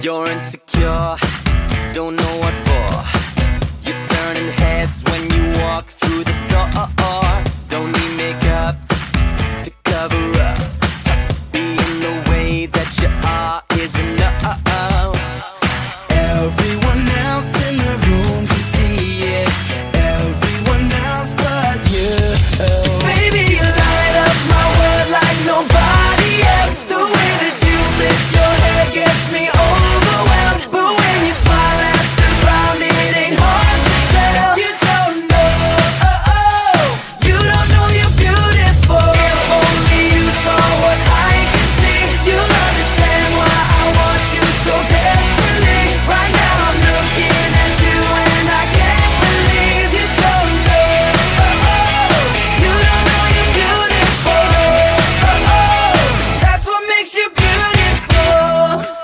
You're insecure, don't know what for. You're turning heads when you walk through the door. Don't need makeup to cover up. Being the way that you are is enough. Everyone else in the room can see it. Everyone else but you. Baby, you light up my world like nobody else. The way that you lift your hair gets me overwhelmed. But when you smile at the ground, it ain't hard to tell. You don't know, you don't know you're beautiful. If only you saw what I can see, you'll understand why I want you so desperately. Right now I'm looking at you and I can't believe you don't know, you don't know you're beautiful. That's what makes you beautiful.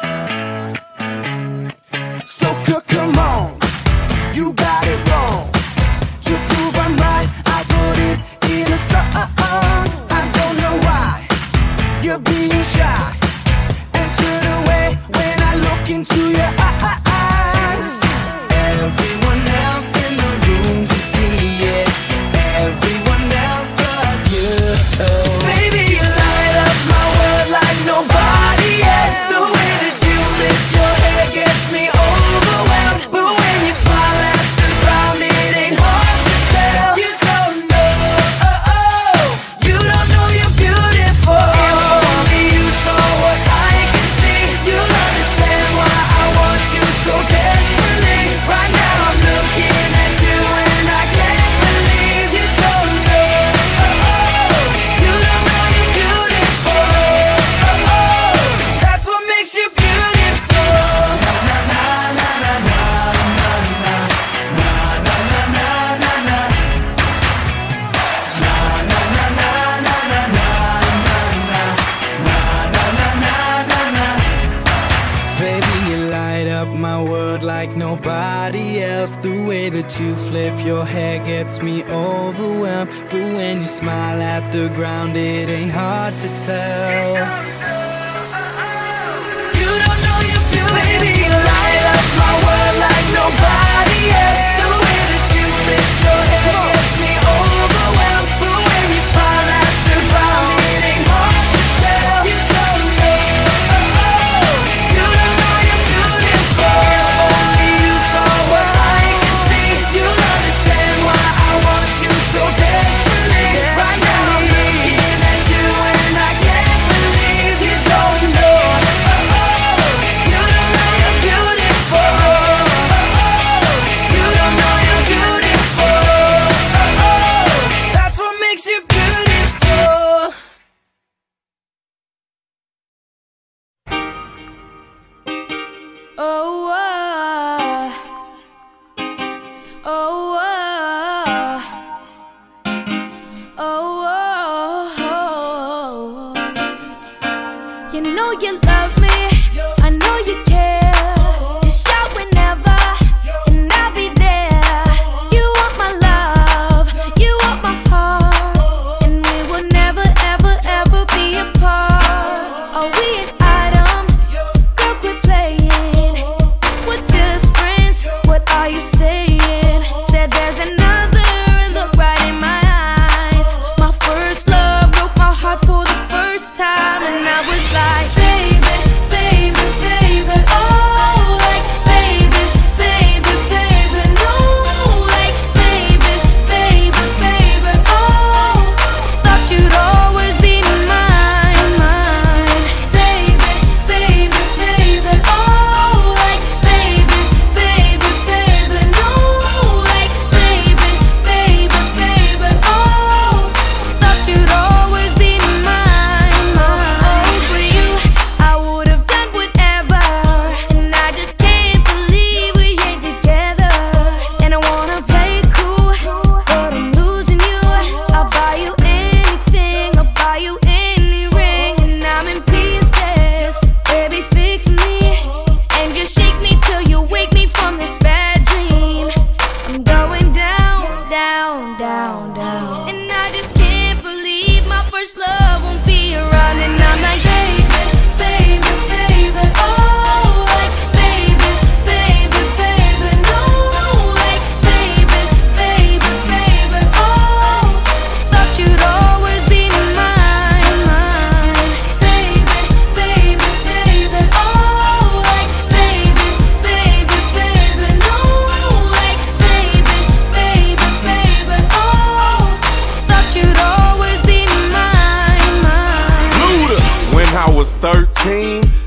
So come on, you got it wrong. To prove I'm right, I put it in a song. I don't know why you're being shy and turn away when I look into your eyes. Everyone else in the room can see it. Everyone else but you. Baby, you light up my world like nobody else. The way that you lift your hair gets me overwhelmed. But when you smile at the ground, it ain't hard to tell. You don't know, you don't know you're beautiful. If only you saw what I can see, you'll understand why I want you so desperately. Right now I'm looking at you and I can't believe you don't know, you don't know you're beautiful. That's what makes you beautiful. Na na na na na na na na na na na na na na na na na na na. Baby, you light up my world like nobody else. The way that you flip your hair gets me overwhelmed. But when you smile at the ground, it ain't hard to tell. You don't know you're beautiful. Baby, you light up my world like nobody else. The way that you lift your hair gets me overwhelmed. But when you smile at the ground, it ain't hard to tell. You don't know, you don't know you're beautiful. If only you saw what I can see, you'll understand why I want you so desperately. Right now I'm looking at you and I can't believe you don't know, you don't know you're beautiful. You don't know you're beautiful. That's what makes you beautiful. Oh, oh, oh, you know you love me, I know you care. Just shout whenever, and I'll be there. You want my love, you want my heart, and we will never, ever, ever be apart. Are we an item? Girl, quit playing. We're just friends, what are you saying? Said there's another, look right in my eyes. My first love broke my heart for the first time, and I was like, baby,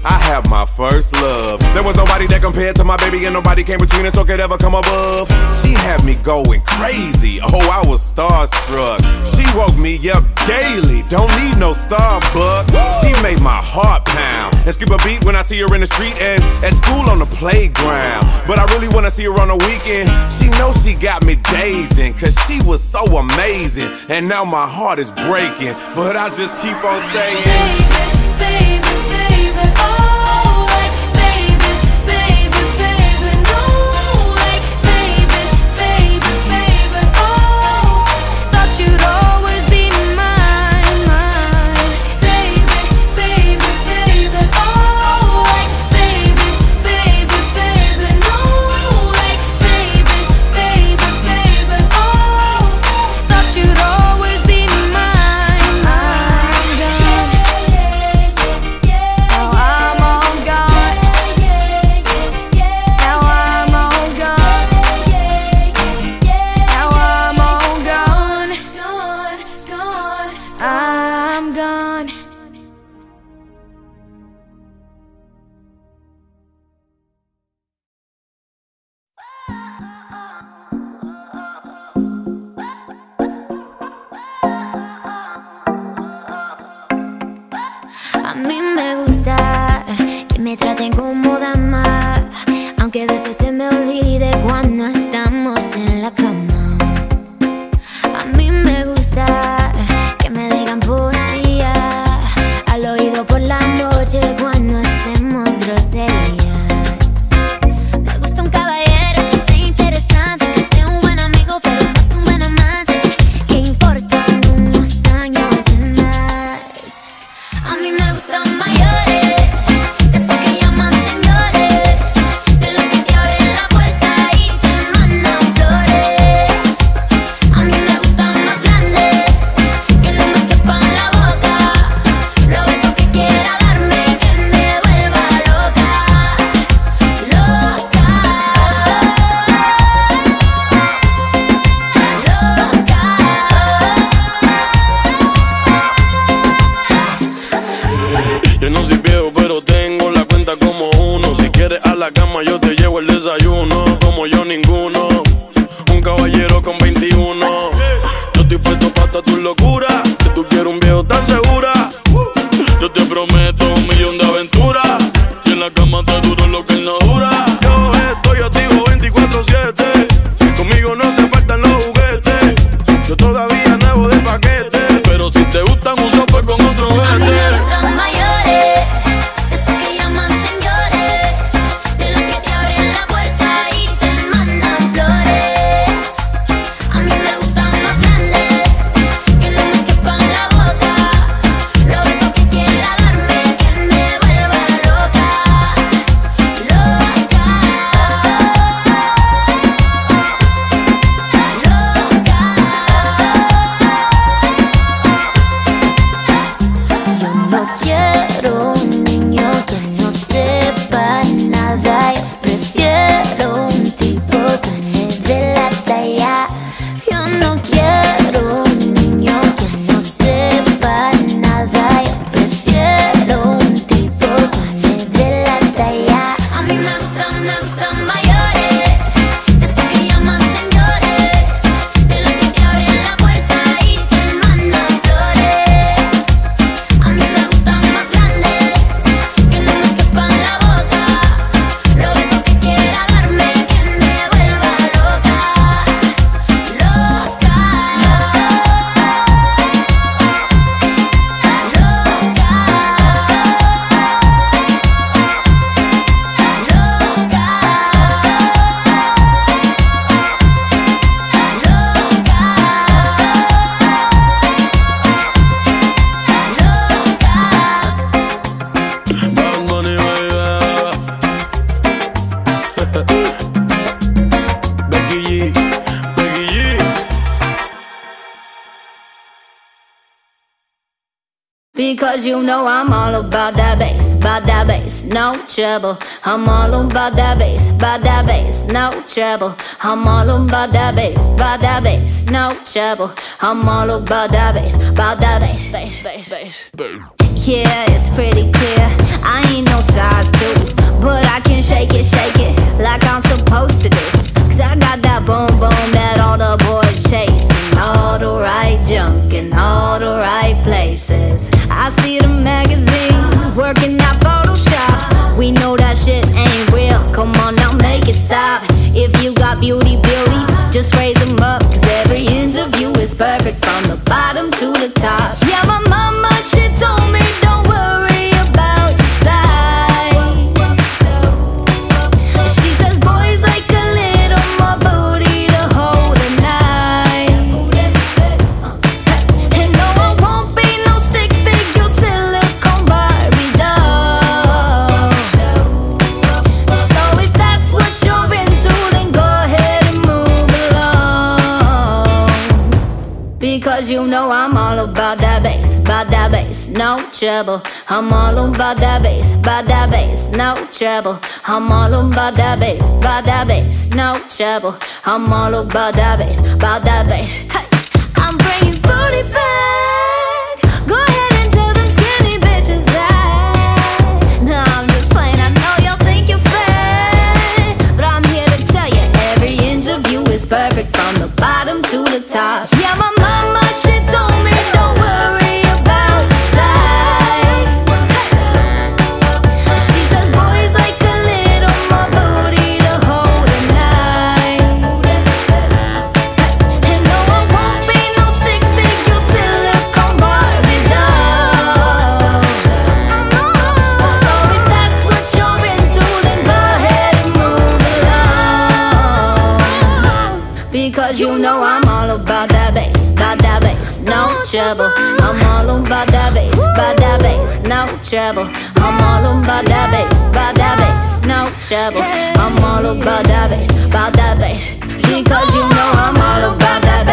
I have my first love. There was nobody that compared to my baby, and nobody came between us or could ever come above. She had me going crazy, oh, I was starstruck. She woke me up daily, don't need no Starbucks. She made my heart pound and skip a beat when I see her in the street and at school on the playground. But I really wanna see her on the weekend. She knows she got me dazing, cause she was so amazing. And now my heart is breaking, but I just keep on saying, baby, baby, baby, oh, like, baby, baby, baby, no, like, baby, baby, baby, oh, thought you'd always be mine, mine, baby, baby, baby, oh, like, baby, baby, baby, no, like, baby, baby, baby, oh, thought you'd always be mine, mine, now I'm all gone. Now I'm all gone. Now I'm all gone. Gone, gone. I'm gone. A mí me gusta que me traten como dama, aunque a veces se me olvide cuando estamos en la cama. A mí me gusta que me digan poesía al oído por la noche cuando hacemos groserías. Me gusta un caballero que sea interesante, que sea un buen amigo pero no sea un buen amante. ¿Qué importan unos años de más? A mí me gustan mayores, de esos que llaman señores, de los que te abren la puerta y te mandan flores. A mí me gustan más grandes, que no me quepan la boca, los besos que quiera darme y que me vuelva loca, loca, Yo no soy viejo, pero tengo la cuenta como uno. Si quieres a la cama, yo te llevo el desayuno. Como yo, ninguno. Un caballero con 21. Yo estoy puesto para tu locura. Que tú quieres un viejo tan segura. Yo te prometo 1.000.000 de aventuras. Y en la cama te duro lo que él no dura. Yo estoy activo 24/7. Conmigo no se faltan los juguetes. Yo todavía nuevo de paquete. Pero si te gustan un sope con otro a mí me vete. gustan mayores, de esos que llaman señores, de los que te abren la puerta y te mandan flores. A mí me gustan más grandes, que no me quepan la boca, los besos que quiera darme, que me vuelva loca, loca, Yo no quiero un niño que no sepa nada. Yo prefiero un tipo que me dé la talla. Yo no quiero un niño que no sepa nada. Yo prefiero un tipo que me dé la talla. A mí me gustan mayores, de esos que llaman señores, de los que te abren la puerta y te mandan flores. A mí me gustan más grandes, que no me quepan la boca, los besos que quiera darme, que me vuelva loca, loca, Bad Bunny, baby. Becky G, Becky G. because you know I'm all about that bass. about that bass, no trouble. I'm all about that bass, no trouble. I'm all about that bass, no trouble. I'm all about that bass, bass. Yeah, it's pretty clear, I ain't no size 2, but I can shake it like I'm supposed to do. Cause I got that boom boom that all the boys chase, and all the right junk in all the right places. I see the magazines working out Photoshop. We know that shit ain't real, come on now make it stop. If you got beauty, just raise them up. Cause every inch of you is perfect from the bottom to the top. Yeah, my mama, she told me don't worry about your size. She says boys like a little more booty to hold at night. And no, I won't be no stick figure silicone Barbie doll. So if that's what you're into, then go ahead and move along. Because you know I'm all about that bass, no trouble. I'm all about that bass, no trouble. I'm all about that bass, no trouble. I'm all about that bass, Hey, I'm bringing booty back. Go ahead and tell them skinny bitches that. No, I'm just playing, I know y'all think you're fat, but I'm here to tell you every inch of you is perfect from the bottom to the top. Yeah, my mama, she told me don't worry about your size. She says boys like a little more booty to hold at night. And no, I won't be no stick figure silicone Barbie doll. So if that's what you're into, then go ahead and move along. Because you know I'm all about that bass, no trouble. I'm all about that bass, no trouble. I'm all about that bass, no trouble. I'm all about that bass, because you know I'm all about that